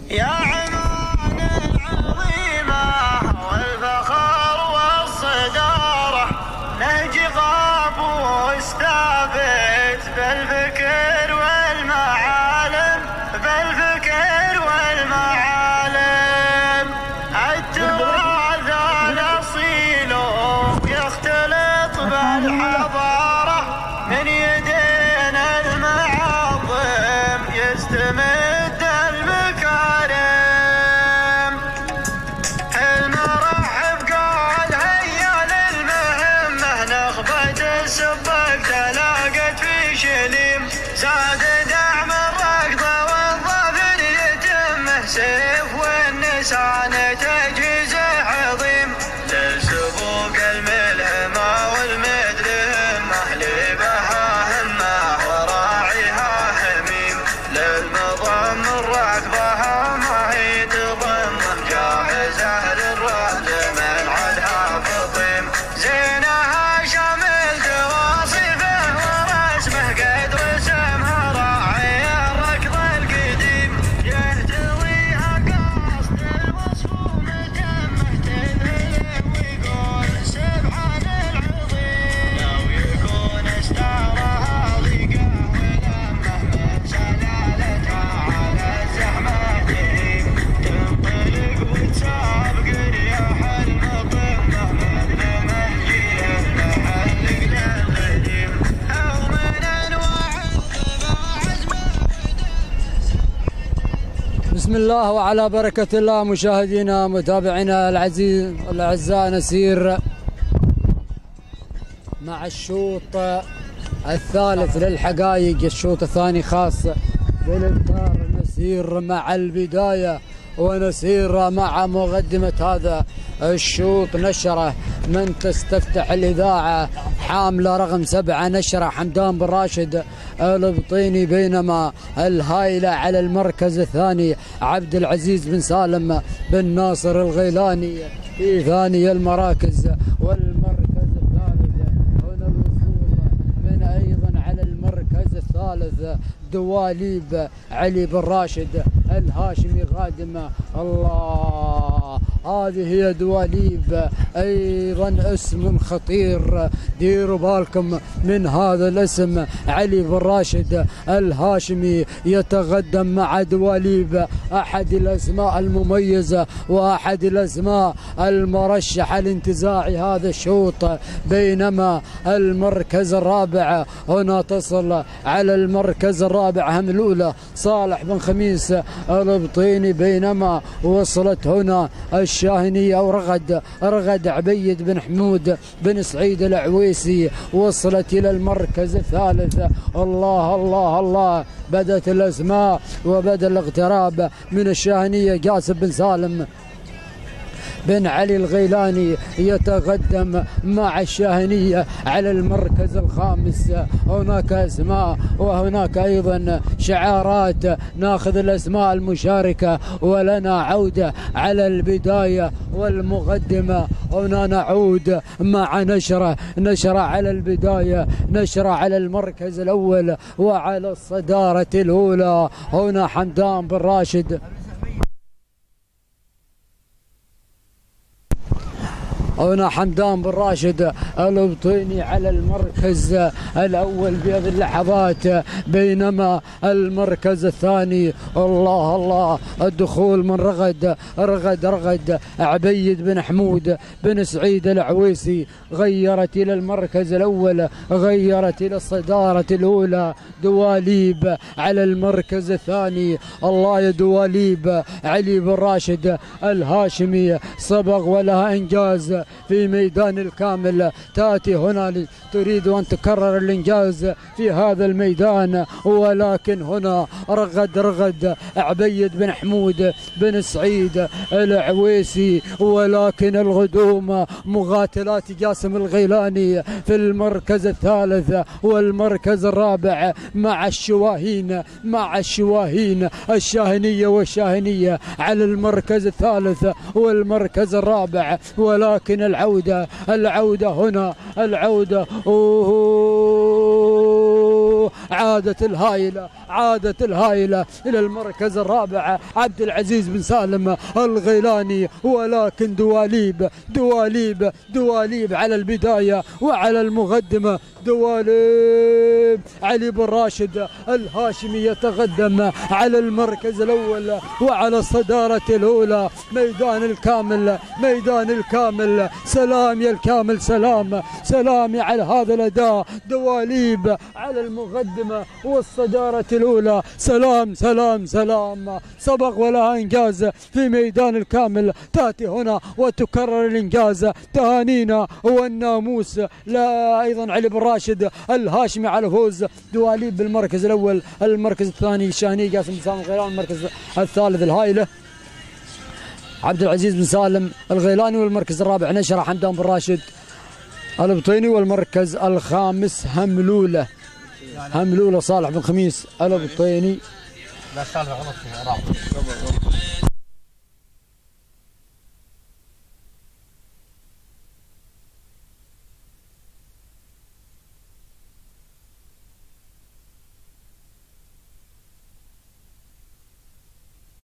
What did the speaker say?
يا عمان العظيمة والفخر والصدارة، نهج غاب واستابت بالفكر والمعالم، بالفكر والمعالم. التراث الأصيل يختلط بالحضارة، من يدين المعظم يستمد المكارم. المرحب قال هيا للمهمة، نخبة السبق تلاقت في شليم، زاد دعم الركض والظفر يتمه، سيف والنسان تجهيزه عظيم، للسبوق الملهمة والمدلهمة، لبها همة وراعيها هميم، للمضم الركضها ما هي تضمه، جاهزة للرد من عدها فطيم، زينها شامل تواصيفه ورسمه، قد رسمها راعي الركض القديم، يهتويها قصد الوصف ومتمه، تذهله ويقول سبحان العظيم، لو يكون استعرها ضيقه ولمه، من سلالتها على الزحمه تهيم، تنطلق وتسابق رياح المقمه، من المهجي المحلق للغديم، او من انواع الضباع عزمه. بسم الله وعلى بركة الله. مشاهدينا متابعينا الأعزاء، نسير مع الشوط الثالث للحقائق، الشوط الثاني خاص بالإبكار. نسير مع البداية ونسير مع مقدمة هذا الشوط. نشرة من تستفتح الإذاعة حاملة رقم 7، نشرة حمدان بن راشد البطيني، بينما الهايلة على المركز الثاني عبد العزيز بن سالم بن ناصر الغيلاني في ثاني المراكز. والمركز الثالث هنا الوصول من أيضا على المركز الثالث دواليب علي بن راشد الهاشمي قادم. الله، هذه هي دواليب، ايضا اسم خطير، ديروا بالكم من هذا الاسم. علي بن راشد الهاشمي يتقدم مع دواليب، احد الاسماء المميزه واحد الاسماء المرشحه لانتزاع هذا الشوط. بينما المركز الرابع هنا تصل على المركز الرابع هملوله صالح بن خميس البطيني، بينما وصلت هنا الشاهنية أو رغد عبيد بن حمود بن سعيد العويسي، وصلت إلى المركز الثالث. الله الله الله، بدأت الأسماء وبدأ الاقتراب من الشاهنية. قاسم بن سالم بن علي الغيلاني يتقدم مع الشاهنية على المركز الخامس. هناك أسماء وهناك أيضا شعارات، ناخذ الأسماء المشاركة ولنا عودة على البداية والمقدمة. هنا نعود مع نشرة على البداية، نشرة على المركز الأول وعلى الصدارة الأولى هنا حمدان بن راشد. هنا حمدان بن راشد البطيني على المركز الأول بهذه اللحظات، بينما المركز الثاني الله الله الدخول من رغد عبيد بن حمود بن سعيد العويسي، غيرت إلى المركز الأول، غيرت إلى الصدارة الأولى. دواليب على المركز الثاني. الله يا دواليب علي بن راشد الهاشمي صبغ ولها إنجاز في ميدان الكامل، تأتي هنا تريد أن تكرر الإنجاز في هذا الميدان، ولكن هنا رغد عبيد بن حمود بن سعيد العويسي، ولكن الغدوم مقاتلات قاسم الغيلاني في المركز الثالث والمركز الرابع مع الشواهين الشاهنية والشاهنية على المركز الثالث والمركز الرابع. ولكن العودة هنا، العودة عادت الهايلة إلى المركز الرابع عبد العزيز بن سالم الغيلاني، ولكن دواليب على البداية وعلى المقدمة. دواليب علي بن راشد الهاشمي يتقدم على المركز الأول وعلى الصدارة الأولى. ميدان الكامل سلام يا الكامل، سلامي على هذا الأداء. دواليب على المقدمة والصدارة الأولى، سلام سبق ولا إنجاز في ميدان الكامل. تأتي هنا وتكرر الإنجاز. تهانينا والناموس لا أيضا علي بن راشد الهاشمي على فوز دواليب بالمركز الأول. المركز الثاني الشاهنية قاسم بن سالم الغيلاني. المركز الثالث الهائلة عبد العزيز بن سالم الغيلاني. والمركز الرابع نشر حمدان بن راشد البطيني. والمركز الخامس هملولة صالح بن خميس البطيني.